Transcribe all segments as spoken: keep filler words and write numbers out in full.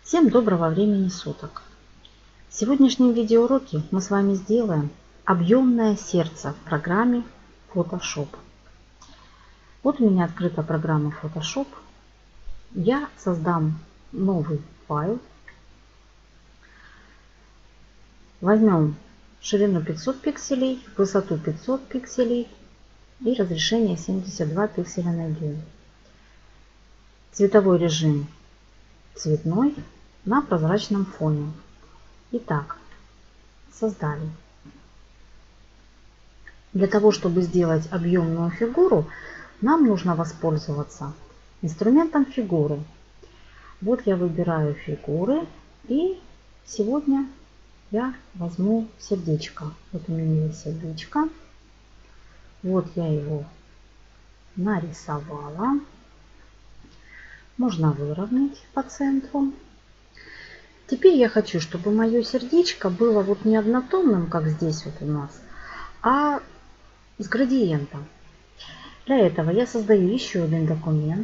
Всем доброго времени суток! В сегодняшнем видеоуроке мы с вами сделаем объемное сердце в программе Photoshop. Вот у меня открыта программа Photoshop. Я создам новый файл. Возьмем ширину пятьсот пикселей, высоту пятьсот пикселей и разрешение семьдесят два пикселя на дюйм. Цветовой режим цветной на прозрачном фоне. Итак, создали. Для того, чтобы сделать объемную фигуру, нам нужно воспользоваться инструментом фигуры. Вот я выбираю фигуры, и сегодня я возьму сердечко. Вот у меня есть сердечко. Вот я его нарисовала. Можно выровнять по центру. Теперь я хочу, чтобы мое сердечко было вот не однотонным, как здесь вот у нас, а с градиентом. Для этого я создаю еще один документ.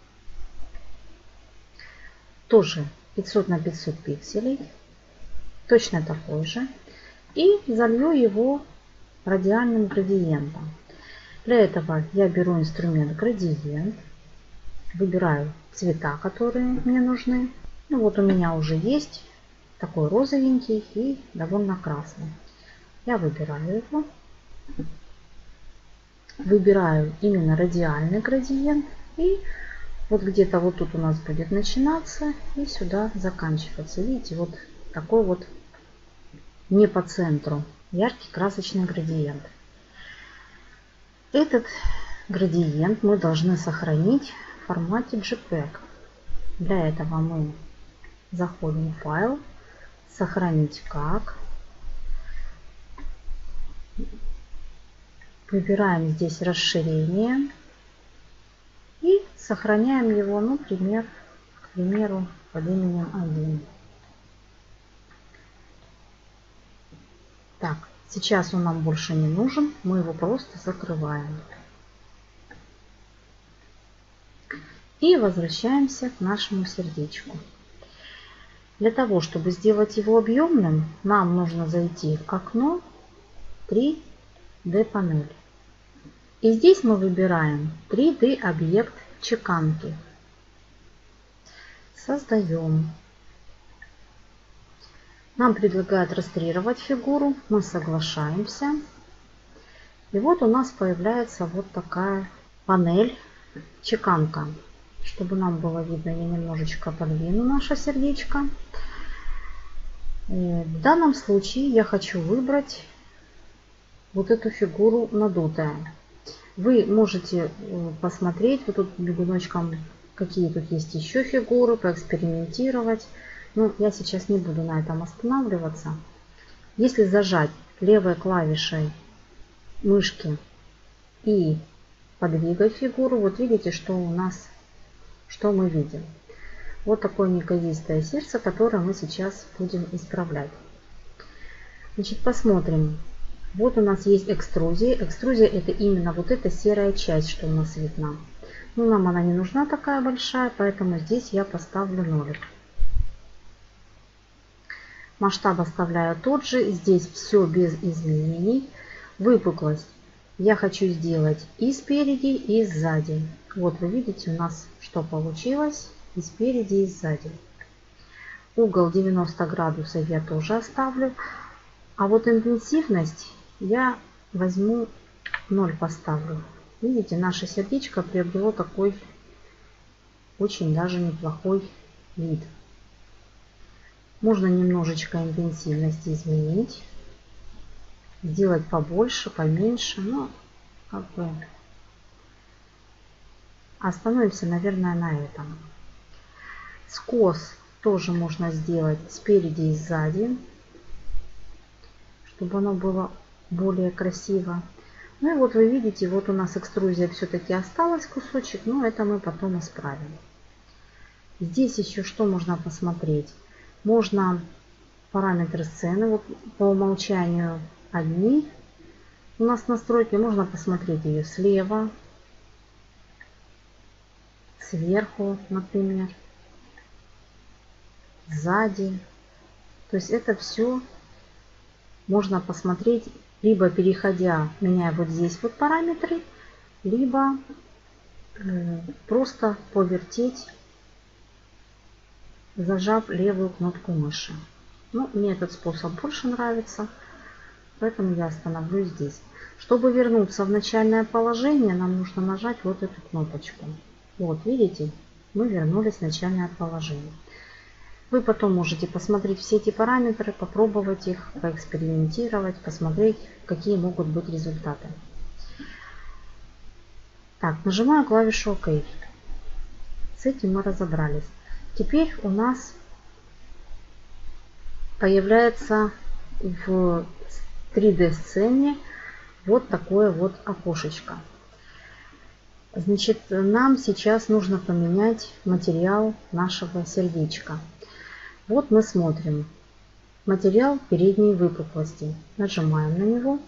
Тоже пятьсот на пятьсот пикселей. Точно такой же. И залью его радиальным градиентом. Для этого я беру инструмент градиент. Выбираю цвета, которые мне нужны. Ну вот у меня уже есть такой розовенький и довольно красный. Я выбираю его. Выбираю именно радиальный градиент. И вот где-то вот тут у нас будет начинаться и сюда заканчиваться. Видите, вот такой вот не по центру яркий красочный градиент. Этот градиент мы должны сохранить в формате джей пег. Для этого мы заходим в файл, сохранить как. Выбираем здесь расширение и сохраняем его, ну, пример, к примеру, под именем один. Так, сейчас он нам больше не нужен, мы его просто закрываем. И возвращаемся к нашему сердечку. Для того, чтобы сделать его объемным, нам нужно зайти в окно три дэ панель. И здесь мы выбираем три дэ объект чеканки. Создаем. Нам предлагают растрировать фигуру. Мы соглашаемся. И вот у нас появляется вот такая панель чеканка. Чтобы нам было видно, я немножечко подвину наше сердечко. В данном случае я хочу выбрать вот эту фигуру надутая. Вы можете посмотреть вот тут бегуночком, какие тут есть еще фигуры, поэкспериментировать. Но я сейчас не буду на этом останавливаться. Если зажать левой клавишей мышки и подвигать фигуру, вот видите, что у нас, что мы видим. Вот такое неказистое сердце, которое мы сейчас будем исправлять. Значит, посмотрим. Вот у нас есть экструзия. Экструзия — это именно вот эта серая часть, что у нас видна. Но нам она не нужна такая большая, поэтому здесь я поставлю нолик. Масштаб оставляю тот же. Здесь все без изменений. Выпуклость я хочу сделать и спереди, и сзади. Вот вы видите, у нас что получилось и спереди, и сзади. Угол девяносто градусов я тоже оставлю. А вот интенсивность я возьму ноль поставлю. Видите, наше сердечко приобрело такой очень даже неплохой вид. Можно немножечко интенсивность изменить. Сделать побольше, поменьше. Но как бы остановимся, наверное, на этом. Скос тоже можно сделать спереди и сзади, чтобы оно было более красиво. Ну и вот вы видите, вот у нас экструзия все-таки осталась кусочек, но это мы потом исправим. Здесь еще что можно посмотреть? Можно параметры сцены, вот по умолчанию одни у нас настройки, можно посмотреть ее слева, сверху, например. сзади. То есть это все можно посмотреть, либо переходя, меняя вот здесь вот параметры, либо э, просто повертеть, зажав левую кнопку мыши. Ну, мне этот способ больше нравится, поэтому я остановлюсь здесь. Чтобы вернуться в начальное положение, нам нужно нажать вот эту кнопочку. Вот, видите, мы вернулись в начальное положение. Вы потом можете посмотреть все эти параметры, попробовать их, поэкспериментировать, посмотреть, какие могут быть результаты. Так, нажимаю клавишу ОК. С этим мы разобрались. Теперь у нас появляется в три дэ сцене вот такое вот окошечко. Значит, нам сейчас нужно поменять материал нашего сердечка. Вот мы смотрим. Материал передней выпуклости. Нажимаем на него.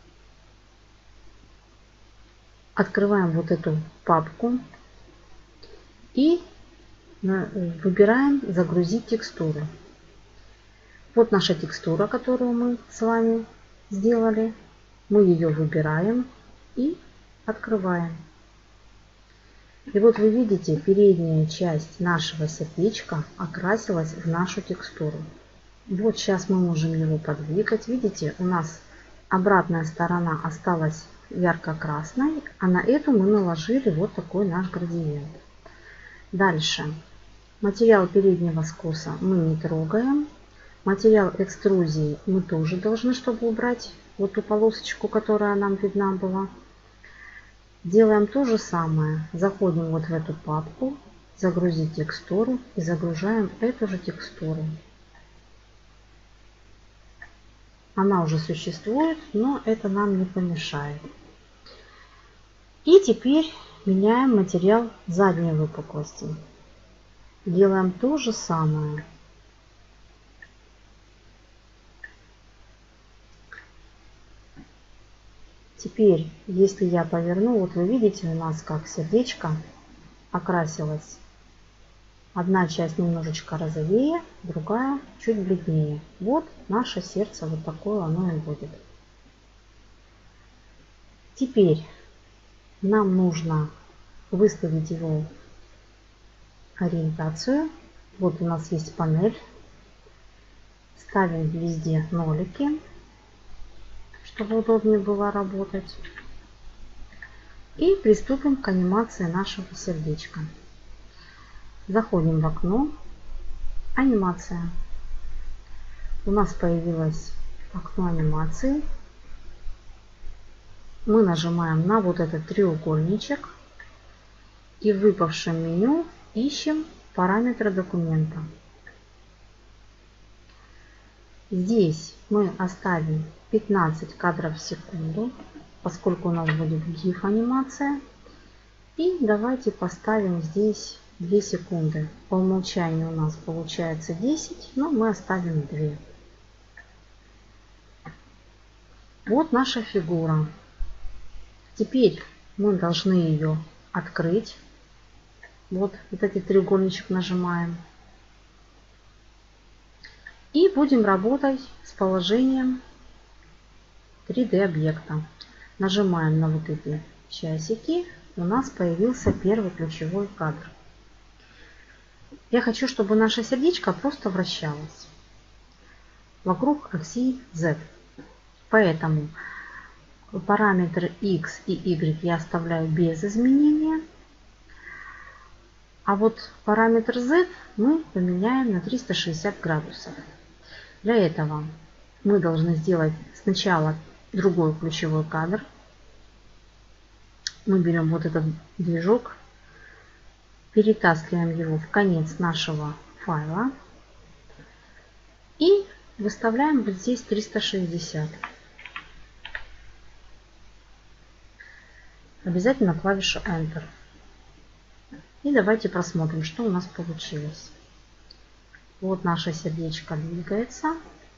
Открываем вот эту папку. И выбираем «Загрузить текстуру». Вот наша текстура, которую мы с вами сделали. Мы ее выбираем и открываем. И вот вы видите, передняя часть нашего сердечка окрасилась в нашу текстуру. Вот сейчас мы можем его подвигать. Видите, у нас обратная сторона осталась ярко-красной, а на эту мы наложили вот такой наш градиент. Дальше. Материал переднего скоса мы не трогаем. Материал экструзии мы тоже должны, чтобы убрать вот ту полосочку, которая нам видна была. Делаем то же самое. Заходим вот в эту папку, загрузить текстуру и загружаем эту же текстуру. Она уже существует, но это нам не помешает. И теперь меняем материал задней выпуклости. Делаем то же самое. Теперь, если я поверну, вот вы видите у нас как сердечко окрасилось. Одна часть немножечко розовее, другая чуть бледнее. Вот наше сердце, вот такое оно и будет. Теперь нам нужно выставить его ориентацию. Вот у нас есть панель. Ставим везде нолики, чтобы удобнее было работать. И приступим к анимации нашего сердечка. Заходим в окно. Анимация. У нас появилось окно анимации. Мы нажимаем на вот этот треугольничек. И в выпавшем меню ищем параметры документа. Здесь мы оставим пятнадцать кадров в секунду, поскольку у нас будет гиф анимация. И давайте поставим здесь две секунды. По умолчанию у нас получается десять, но мы оставим две. Вот наша фигура. Теперь мы должны ее открыть. Вот, вот этот треугольничек нажимаем. И будем работать с положением три дэ объекта. Нажимаем на вот эти часики. У нас появился первый ключевой кадр. Я хочу, чтобы наше сердечко просто вращалось вокруг оси Z. Поэтому параметры X и Y я оставляю без изменения. А вот параметр Z мы поменяем на триста шестьдесят градусов. Для этого мы должны сделать сначала другой ключевой кадр. Мы берем вот этот движок, перетаскиваем его в конец нашего файла и выставляем вот здесь триста шестьдесят. Обязательно клавишу Enter. И давайте просмотрим, что у нас получилось. Вот наше сердечко двигается.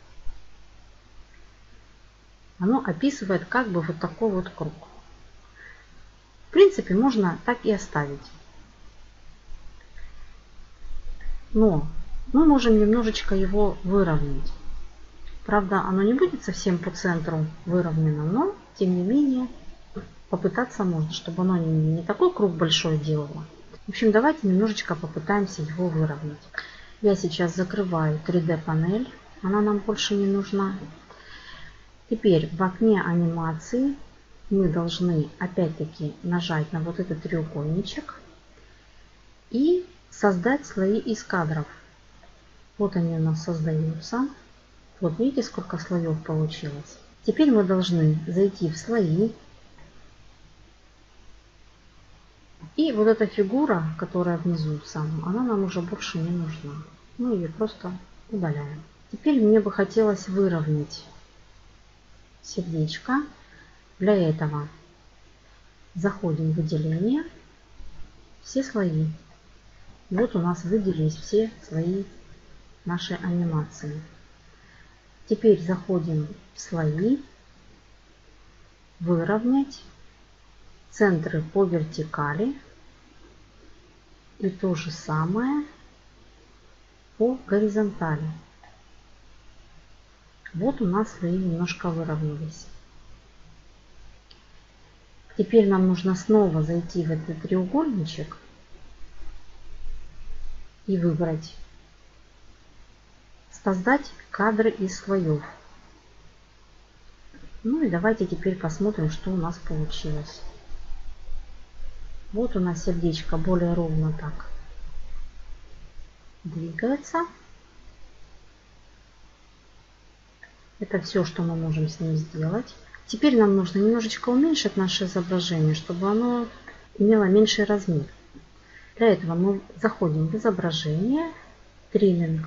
Оно описывает как бы вот такой вот круг. В принципе, можно так и оставить. Но Мы можем немножечко его выровнять. Правда, оно не будет совсем по центру выровнено, но тем не менее попытаться можно, чтобы оно не такой круг большой делало. В общем, давайте немножечко попытаемся его выровнять. Я сейчас закрываю три дэ панель, она нам больше не нужна. Теперь в окне анимации мы должны опять-таки нажать на вот этот треугольничек и создать слои из кадров. Вот они у нас создаются. Вот видите, сколько слоев получилось. Теперь мы должны зайти в слои. И вот эта фигура, которая внизу сам, она нам уже больше не нужна. Мы ее просто удаляем. Теперь мне бы хотелось выровнять сердечко. Для этого заходим в выделение, все слои. Вот у нас выделились все слои нашей анимации. Теперь заходим в слои, выровнять, центры по вертикали и то же самое по горизонтали. Вот у нас слои немножко выровнялись. Теперь нам нужно снова зайти в этот треугольничек и выбрать создать кадры из слоев. Ну и давайте теперь посмотрим, что у нас получилось. Вот у нас сердечко более ровно так двигается. Это все, что мы можем с ним сделать. Теперь нам нужно немножечко уменьшить наше изображение, чтобы оно имело меньший размер. Для этого мы заходим в изображение, тримминг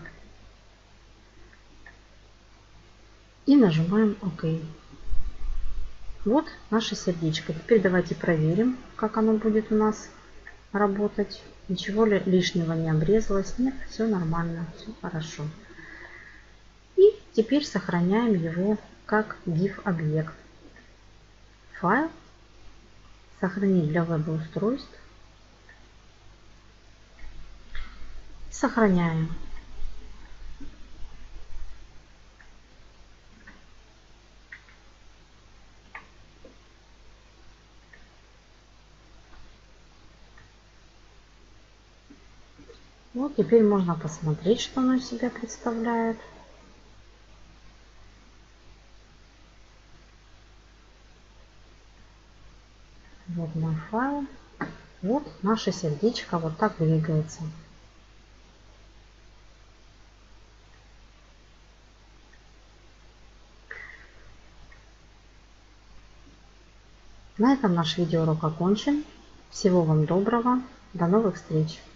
и нажимаем ОК. Вот наше сердечко. Теперь давайте проверим, как оно будет у нас работать. Ничего лишнего не обрезалось. Нет, все нормально, все хорошо. И теперь сохраняем его как гиф объект. Файл. Сохранить для веб-устройств. Сохраняем. Вот теперь можно посмотреть, что оно из себя представляет. Вот мой файл. Вот наше сердечко вот так двигается. На этом наш видеоурок окончен. Всего вам доброго. До новых встреч.